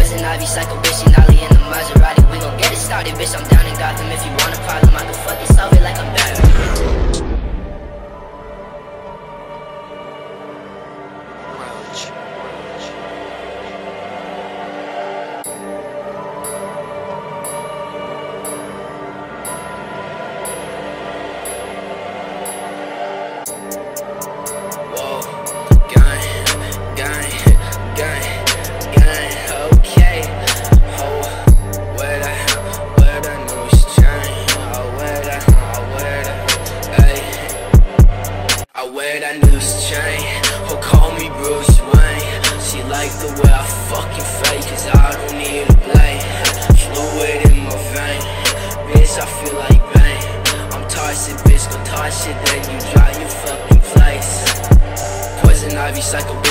Poison Ivy, psycho bitch, she nolly in the Maserati. We gon' get it started, bitch, I'm down in Gotham. If you want a problem, I can fucking solve it like I'm Batman. Wear that loose chain, or call me Bruce Wayne. She like the way I fucking fake, cause I don't need a blame. Fluid in my vein, bitch, I feel like bang. I'm toxic, bitch, go toss shit, then you dry your fucking place. Poison Ivy, psycho